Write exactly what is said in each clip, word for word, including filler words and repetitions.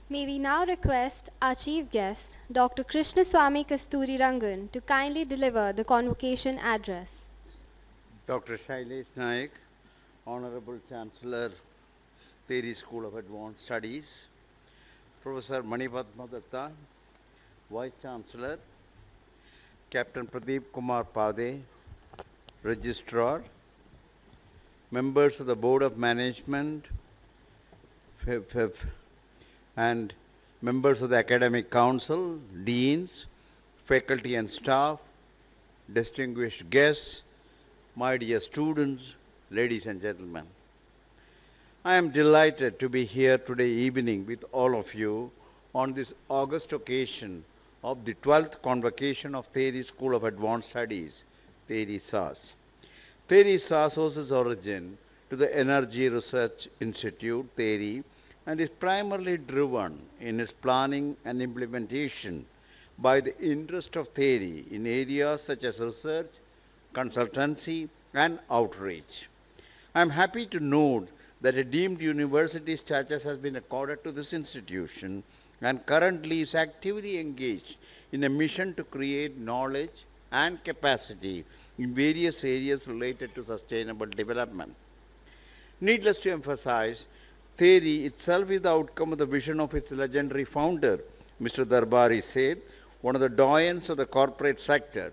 May we now request our chief guest, Doctor Krishnaswamy Kasturirangan, to kindly deliver the convocation address. Doctor Shailesh Naik, Honorable Chancellor, TERI School of Advanced Studies, Professor Manipadma Datta, Vice Chancellor, Captain Pradeep Kumar Pade, Registrar, members of the Board of Management, F F F, and members of the Academic Council, deans, faculty and staff, distinguished guests, my dear students, ladies and gentlemen. I am delighted to be here today evening with all of you on this august occasion of the twelfth Convocation of TERI School of Advanced Studies, TERI S A S. TERI S A S owes its origin to the Energy Research Institute, TERI, and is primarily driven in its planning and implementation by the interest of TERI in areas such as research, consultancy, and outreach. I am happy to note that a deemed university status has been accorded to this institution and currently is actively engaged in a mission to create knowledge and capacity in various areas related to sustainable development. Needless to emphasize, TERI itself is the outcome of the vision of its legendary founder, Mister Darbari Seth, one of the doyens of the corporate sector.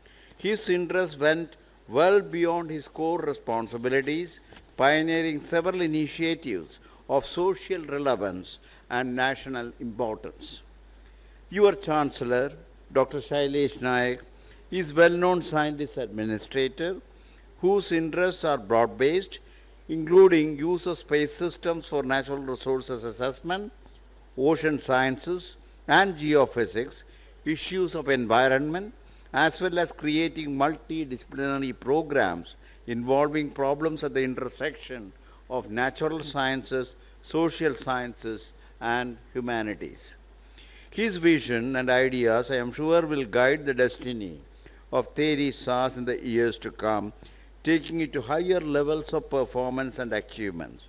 His interests went well beyond his core responsibilities, pioneering several initiatives of social relevance and national importance. Your Chancellor, Doctor Shailesh Naik, is a well-known scientist administrator whose interests are broad-based, including use of space systems for natural resources assessment, ocean sciences and geophysics, issues of environment, as well as creating multidisciplinary programs involving problems at the intersection of natural sciences, social sciences, and humanities. His vision and ideas, I am sure, will guide the destiny of TERI S A S in the years to come, taking it to higher levels of performance and achievements.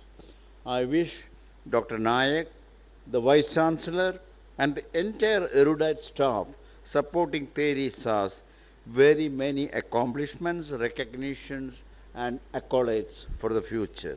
I wish Doctor Naik, the Vice Chancellor, and the entire erudite staff supporting TERI S A S very many accomplishments, recognitions, and accolades for the future.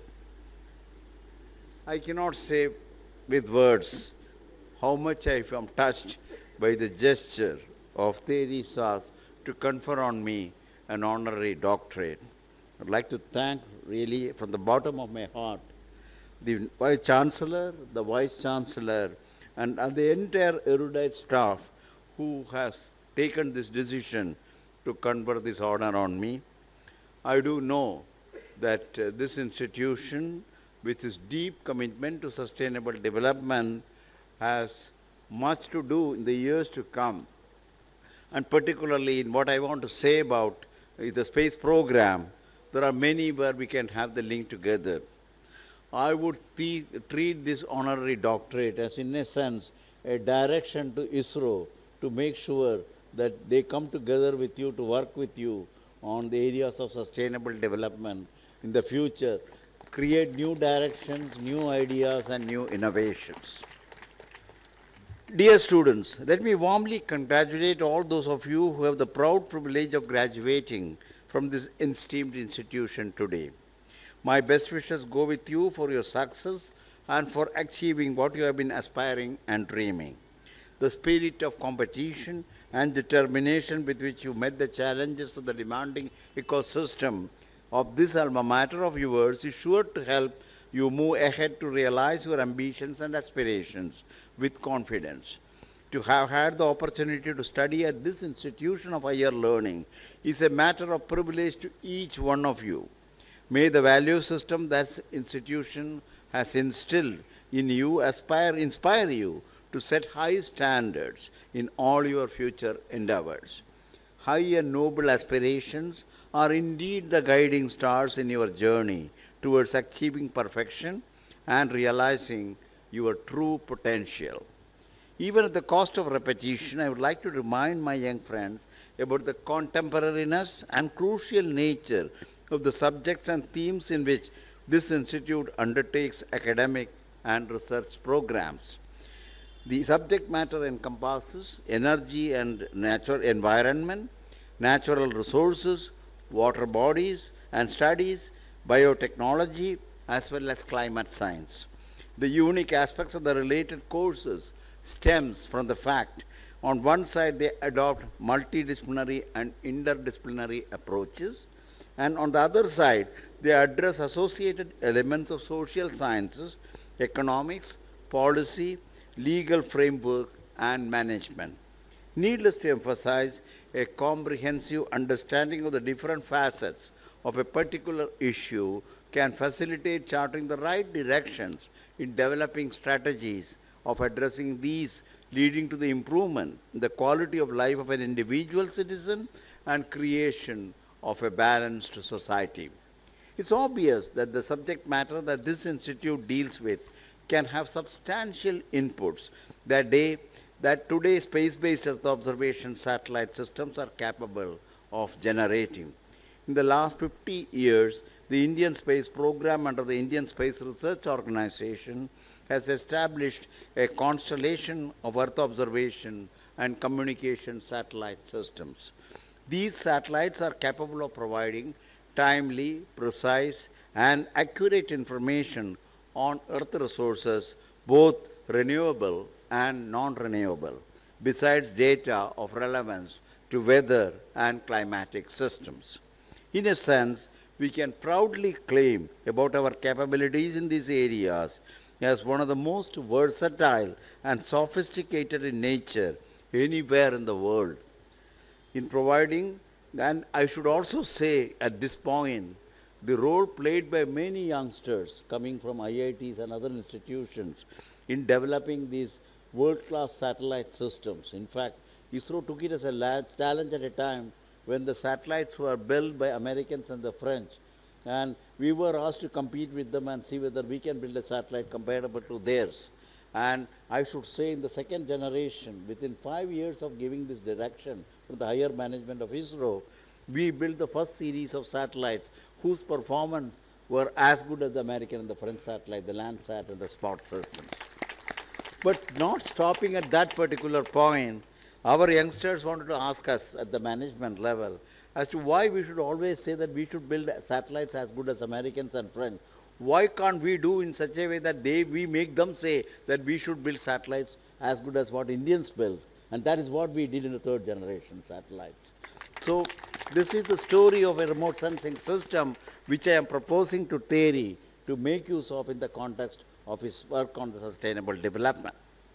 I cannot say with words how much I am touched by the gesture of TERI S A S to confer on me an honorary doctorate. I'd like to thank really from the bottom of my heart the Vice Chancellor, the Vice Chancellor, and, and the entire erudite staff who has taken this decision to confer this honor on me. I do know that uh, this institution, with its deep commitment to sustainable development, has much to do in the years to come. And particularly in what I want to say about uh, the space program, there are many where we can have the link together. I would treat this honorary doctorate as, in a sense, a direction to ISRO to make sure that they come together with you to work with you on the areas of sustainable development in the future, create new directions, new ideas, and new innovations. Dear students, let me warmly congratulate all those of you who have the proud privilege of graduating from this esteemed institution today. My best wishes go with you for your success and for achieving what you have been aspiring and dreaming. The spirit of competition and determination with which you met the challenges of the demanding ecosystem of this alma mater of yours is sure to help you move ahead to realize your ambitions and aspirations with confidence. To have had the opportunity to study at this institution of higher learning is a matter of privilege to each one of you. May the value system that this institution has instilled in you aspire, inspire you to set high standards in all your future endeavors. High and noble aspirations are indeed the guiding stars in your journey towards achieving perfection and realizing your true potential. Even at the cost of repetition, I would like to remind my young friends about the contemporariness and crucial nature of the subjects and themes in which this institute undertakes academic and research programs. The subject matter encompasses energy and natural environment, natural resources, water bodies and studies, biotechnology, as well as climate science. The unique aspects of the related courses stems from the fact on one side they adopt multidisciplinary and interdisciplinary approaches, and on the other side they address associated elements of social sciences, economics, policy, legal framework and management. Needless to emphasize, a comprehensive understanding of the different facets of a particular issue can facilitate charting the right directions in developing strategies of addressing these, leading to the improvement in the quality of life of an individual citizen and creation of a balanced society. It's obvious that the subject matter that this institute deals with can have substantial inputs that, day, that today's space-based Earth observation satellite systems are capable of generating. In the last fifty years, the Indian Space Program under the Indian Space Research Organization has established a constellation of Earth observation and communication satellite systems. These satellites are capable of providing timely, precise, and accurate information on Earth resources, both renewable and non-renewable, besides data of relevance to weather and climatic systems. In a sense, we can proudly claim about our capabilities in these areas as one of the most versatile and sophisticated in nature anywhere in the world. In providing, and I should also say at this point, the role played by many youngsters coming from I I Ts and other institutions in developing these world-class satellite systems. In fact, ISRO took it as a challenge at a time when the satellites were built by Americans and the French, and we were asked to compete with them and see whether we can build a satellite comparable to theirs. And I should say in the second generation, within five years of giving this direction from the higher management of ISRO, we built the first series of satellites whose performance were as good as the American and the French satellite, the Landsat and the Spot systems. But not stopping at that particular point, our youngsters wanted to ask us at the management level as to why we should always say that we should build satellites as good as Americans and French. Why can't we do in such a way that they, we make them say that we should build satellites as good as what Indians build? And that is what we did in the third generation satellites. So this is the story of a remote sensing system which I am proposing to TERI to make use of in the context of his work on the sustainable development.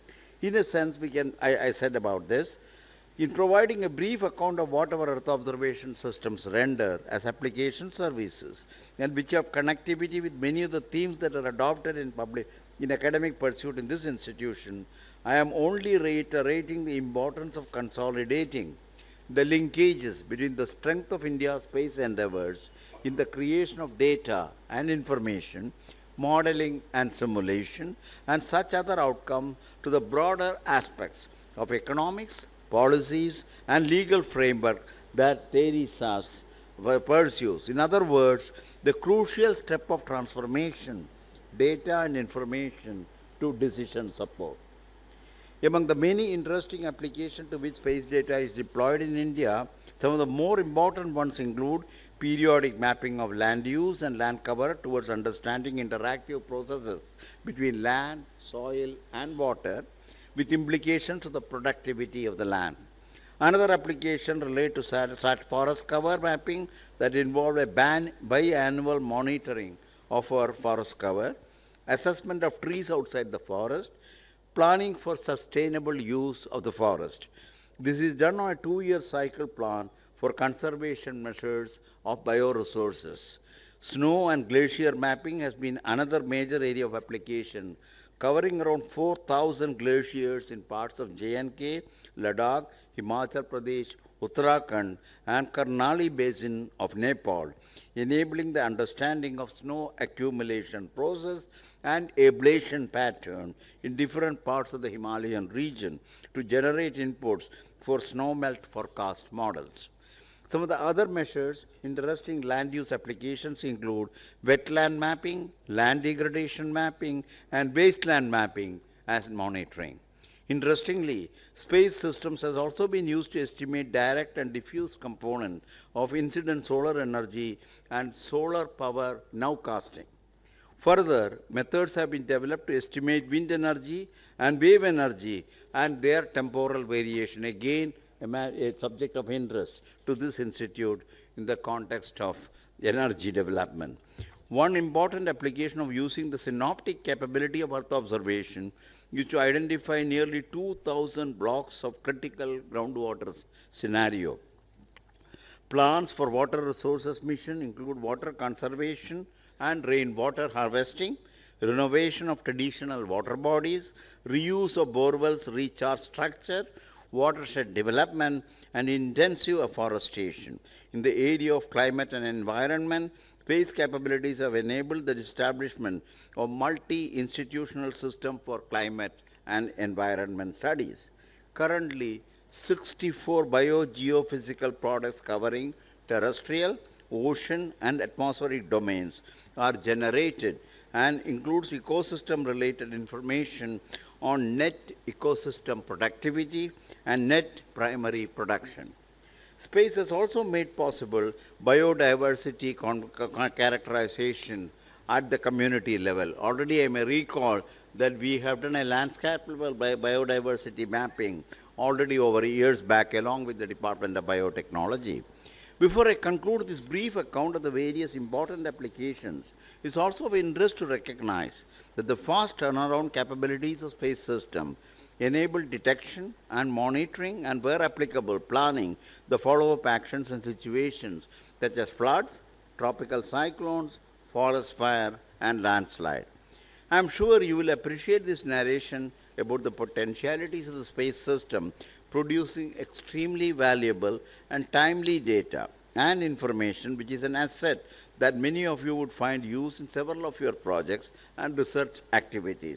In a sense, we can, I, I said about this, in providing a brief account of what our Earth observation systems render as application services and which have connectivity with many of the themes that are adopted in public, in academic pursuit in this institution, I am only reiterating the importance of consolidating the linkages between the strength of India's space endeavors in the creation of data and information, modeling and simulation, and such other outcomes to the broader aspects of economics, policies, and legal framework that TERI S A S pursues. In other words, the crucial step of transformation, data and information to decision support. Among the many interesting applications to which space data is deployed in India, some of the more important ones include periodic mapping of land use and land cover towards understanding interactive processes between land, soil, and water, with implications to the productivity of the land. Another application relates to such forest cover mapping that involve a biannual monitoring of our forest cover, assessment of trees outside the forest, planning for sustainable use of the forest. This is done on a two-year cycle plan for conservation measures of bioresources. Snow and glacier mapping has been another major area of application, covering around four thousand glaciers in parts of J and K, Ladakh, Himachal Pradesh, Uttarakhand, and Karnali Basin of Nepal, enabling the understanding of snow accumulation process and ablation pattern in different parts of the Himalayan region to generate inputs for snowmelt forecast models. Some of the other measures, interesting land use applications include wetland mapping, land degradation mapping, and wasteland mapping as monitoring. Interestingly, space systems has also been used to estimate direct and diffuse component of incident solar energy and solar power nowcasting. Further, methods have been developed to estimate wind energy and wave energy and their temporal variation, again a subject of interest to this institute in the context of energy development. One important application of using the synoptic capability of Earth observation is to identify nearly two thousand blocks of critical groundwater scenario. Plans for water resources mission include water conservation and rainwater harvesting, renovation of traditional water bodies, reuse of borewells recharge structure, watershed development, and intensive afforestation. In the area of climate and environment, space capabilities have enabled the establishment of multi-institutional system for climate and environment studies. Currently, sixty-four biogeophysical products covering terrestrial, ocean, and atmospheric domains are generated and includes ecosystem-related information on net ecosystem productivity and net primary production. Space has also made possible biodiversity characterization at the community level. Already I may recall that we have done a landscape level biodiversity mapping already over years back along with the Department of Biotechnology. Before I conclude this brief account of the various important applications, it is also of interest to recognize that the fast turnaround capabilities of space system enable detection and monitoring and, where applicable, planning the follow-up actions in situations such as floods, tropical cyclones, forest fire, and landslide. I am sure you will appreciate this narration about the potentialities of the space system producing extremely valuable and timely data and information, which is an asset that many of you would find use in several of your projects and research activities.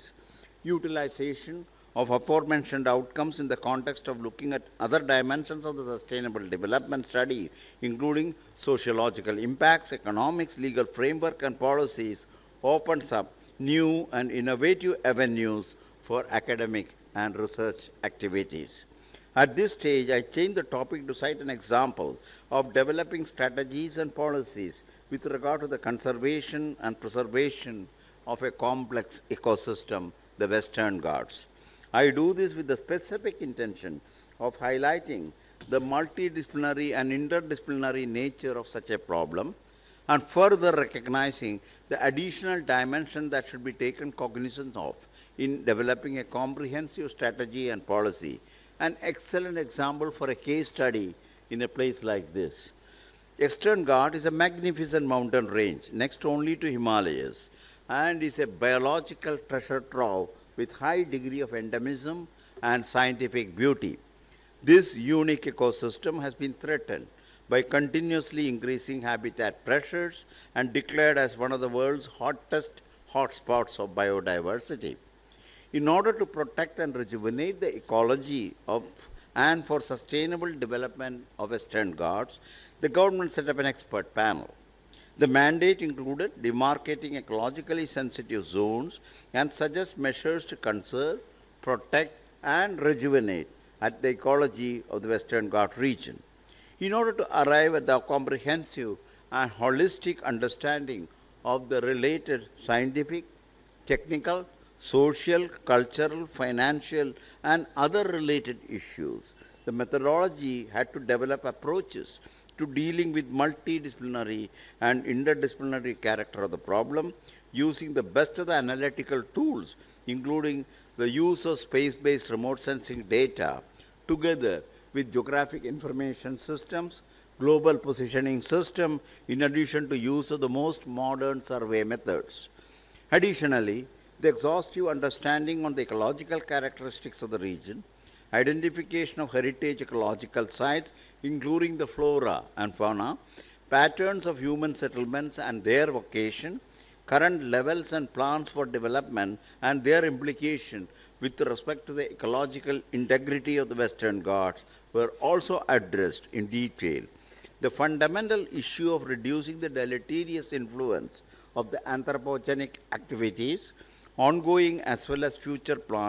Utilization of aforementioned outcomes in the context of looking at other dimensions of the sustainable development study, including sociological impacts, economics, legal framework, and policies, opens up new and innovative avenues for academic and research activities. At this stage, I change the topic to cite an example of developing strategies and policies with regard to the conservation and preservation of a complex ecosystem, the Western Ghats. I do this with the specific intention of highlighting the multidisciplinary and interdisciplinary nature of such a problem, and further recognizing the additional dimension that should be taken cognizance of in developing a comprehensive strategy and policy. An excellent example for a case study in a place like this. Eastern Ghats is a magnificent mountain range next only to Himalayas and is a biological treasure trove with high degree of endemism and scientific beauty. This unique ecosystem has been threatened by continuously increasing habitat pressures and declared as one of the world's hottest hotspots of biodiversity. In order to protect and rejuvenate the ecology of and for sustainable development of Western Ghats, the government set up an expert panel. The mandate included demarcating ecologically sensitive zones and suggest measures to conserve, protect, and rejuvenate at the ecology of the Western Ghats region. In order to arrive at the comprehensive and holistic understanding of the related scientific, technical, social, cultural, financial, and other related issues, the methodology had to develop approaches to dealing with multidisciplinary and interdisciplinary character of the problem using the best of the analytical tools, including the use of space-based remote sensing data, together with geographic information systems, global positioning system, in addition to use of the most modern survey methods. Additionally, the exhaustive understanding on the ecological characteristics of the region, identification of heritage ecological sites, including the flora and fauna, patterns of human settlements and their vocation, current levels and plans for development and their implication with respect to the ecological integrity of the Western Ghats were also addressed in detail. The fundamental issue of reducing the deleterious influence of the anthropogenic activities, ongoing as well as future plans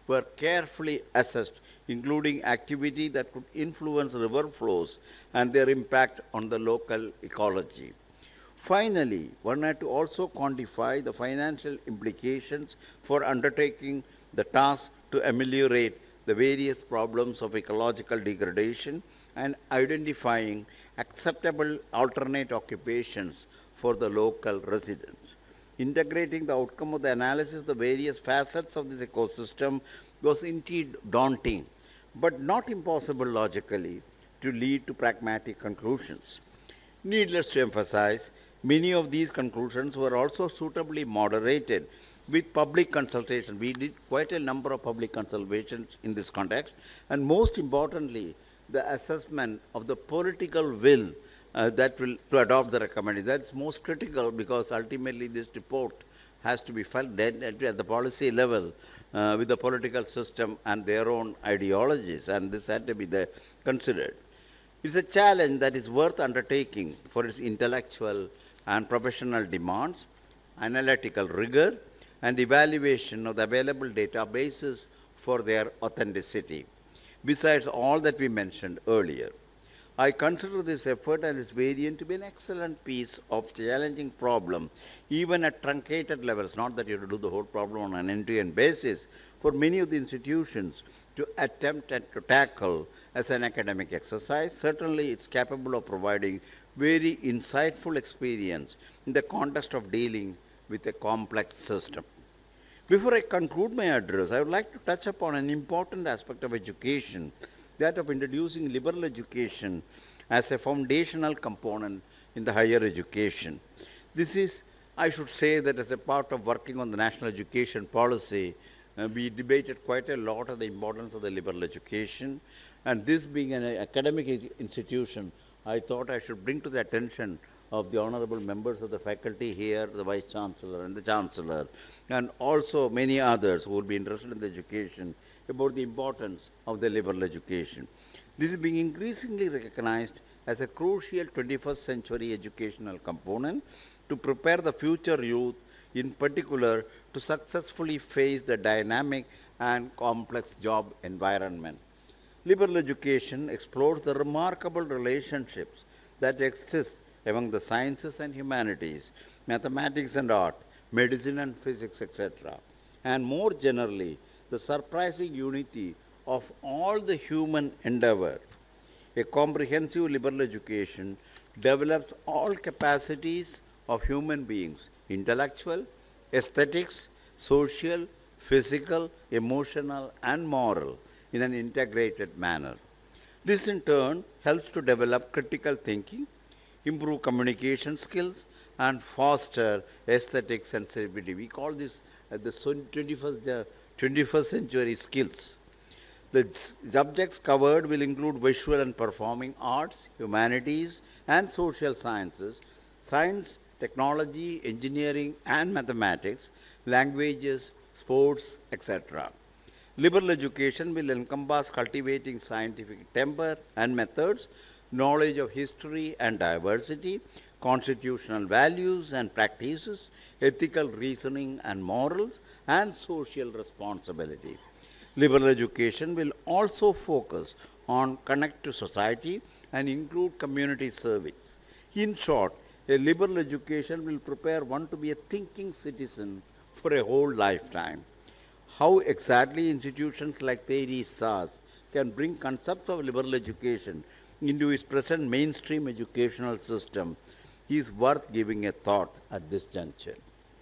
were carefully assessed, including activity that could influence river flows and their impact on the local ecology. Finally, one had to also quantify the financial implications for undertaking the task to ameliorate the various problems of ecological degradation and identifying acceptable alternate occupations for the local residents. Integrating the outcome of the analysis of the various facets of this ecosystem was indeed daunting, but not impossible logically to lead to pragmatic conclusions. Needless to emphasize, many of these conclusions were also suitably moderated with public consultation. We did quite a number of public consultations in this context, and most importantly, the assessment of the political will uh, that will to adopt the recommendation. That's most critical because ultimately this report has to be felt at, at the policy level uh, with the political system and their own ideologies, and this had to be the, considered. It's a challenge that is worth undertaking for its intellectual and professional demands, analytical rigor, and evaluation of the available databases for their authenticity. Besides all that we mentioned earlier, I consider this effort and its variant to be an excellent piece of challenging problem, even at truncated levels, not that you have to do the whole problem on an end-to-end basis, for many of the institutions to attempt and to tackle as an academic exercise. Certainly it's capable of providing very insightful experience in the context of dealing with a complex system. Before I conclude my address, I would like to touch upon an important aspect of education, that of introducing liberal education as a foundational component in the higher education. This is, I should say that as a part of working on the national education policy, uh, we debated quite a lot of the importance of the liberal education, and this being an academic institution, I thought I should bring to the attention of the honorable members of the faculty here, the Vice Chancellor and the Chancellor, and also many others who will be interested in the education, about the importance of the liberal education. This is being increasingly recognized as a crucial twenty-first century educational component to prepare the future youth, in particular, to successfully face the dynamic and complex job environment. Liberal education explores the remarkable relationships that exist among the sciences and humanities, mathematics and art, medicine and physics, et cetera, and more generally, the surprising unity of all the human endeavor. A comprehensive liberal education develops all capacities of human beings, intellectual, aesthetics, social, physical, emotional, and moral, in an integrated manner. This in turn helps to develop critical thinking, improve communication skills, and foster aesthetic sensibility. We call this uh, the twenty-first, uh, twenty-first century skills. The subjects covered will include visual and performing arts, humanities, and social sciences, science, technology, engineering, and mathematics, languages, sports, et cetera. Liberal education will encompass cultivating scientific temper and methods, knowledge of history and diversity, constitutional values and practices, ethical reasoning and morals, and social responsibility. Liberal education will also focus on connect to society and include community service. In short, a liberal education will prepare one to be a thinking citizen for a whole lifetime. How exactly institutions like TERI S A S can bring concepts of liberal education into its present mainstream educational system is worth giving a thought at this juncture.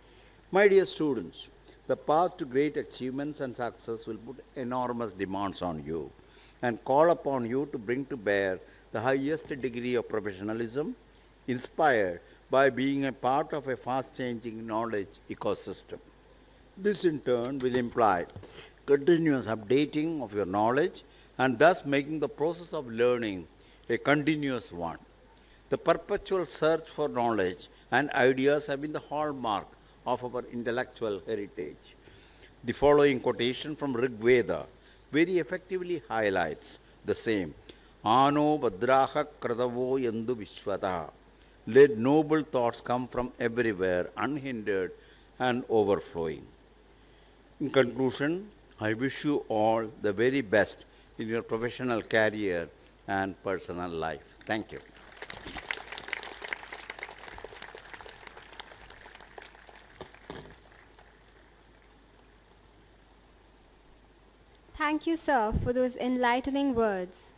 My dear students, the path to great achievements and success will put enormous demands on you and call upon you to bring to bear the highest degree of professionalism, inspired by being a part of a fast-changing knowledge ecosystem. This in turn will imply continuous updating of your knowledge and thus making the process of learning a continuous one. The perpetual search for knowledge and ideas have been the hallmark of our intellectual heritage. The following quotation from Rig Veda very effectively highlights the same. Ano Badraha Kradavo Yandu Vishwata. Let noble thoughts come from everywhere, unhindered and overflowing. In conclusion, I wish you all the very best in your professional career and personal life. Thank you. Thank you, sir, for those enlightening words.